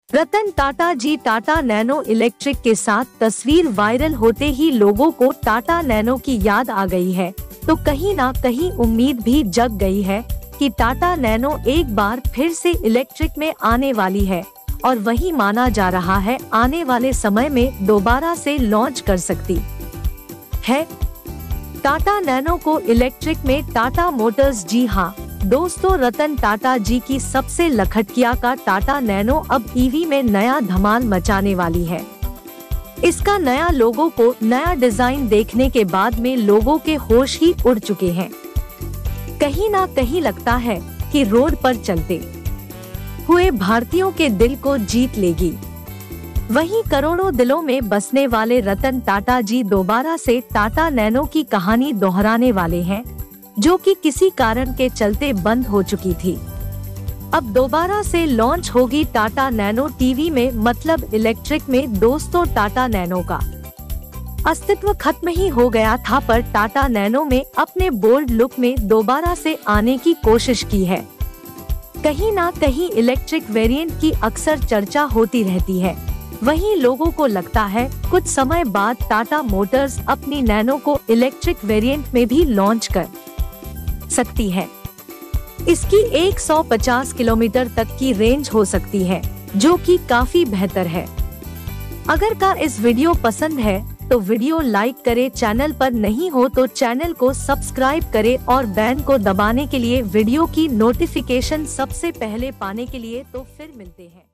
रतन Tata ji Tata Nano electric के साथ तस्वीर वायरल होते ही लोगों को टाटा नैनो की याद आ गई है, तो कहीं ना कहीं उम्मीद भी जग गई है कि टाटा नैनो एक बार फिर से इलेक्ट्रिक में आने वाली है और वही माना जा रहा है आने वाले समय में दोबारा से लॉन्च कर सकती है टाटा नैनो को इलेक्ट्रिक में टाटा मोटर्स। जी हाँ दोस्तों, रतन टाटा जी की सबसे लखटकिया का टाटा नैनो अब ईवी में नया धमाल मचाने वाली है। इसका नया लोगो को नया डिजाइन देखने के बाद में लोगों के होश ही उड़ चुके हैं। कहीं ना कहीं लगता है कि रोड पर चलते हुए भारतीयों के दिल को जीत लेगी। वहीं करोड़ों दिलों में बसने वाले रतन टाटा जी दोबारा से टाटा नैनो की कहानी दोहराने वाले हैं, जो कि किसी कारण के चलते बंद हो चुकी थी। अब दोबारा से लॉन्च होगी टाटा नैनो टीवी में, मतलब इलेक्ट्रिक में। दोस्तों, टाटा नैनो का अस्तित्व खत्म ही हो गया था, पर टाटा नैनो में अपने बोल्ड लुक में दोबारा से आने की कोशिश की है। कहीं ना कहीं इलेक्ट्रिक वेरिएंट की अक्सर चर्चा होती रहती है। वहीं लोगों को लगता है कुछ समय बाद टाटा मोटर्स अपनी नैनो को इलेक्ट्रिक वेरिएंट में भी लॉन्च कर सकती है। इसकी 150 किलोमीटर तक की रेंज हो सकती है, जो कि काफी बेहतर है। अगर का इस वीडियो पसंद है तो वीडियो लाइक करे, चैनल पर नहीं हो तो चैनल को सब्सक्राइब करे और बेल को दबाने के लिए वीडियो की नोटिफिकेशन सबसे पहले पाने के लिए। तो फिर मिलते हैं।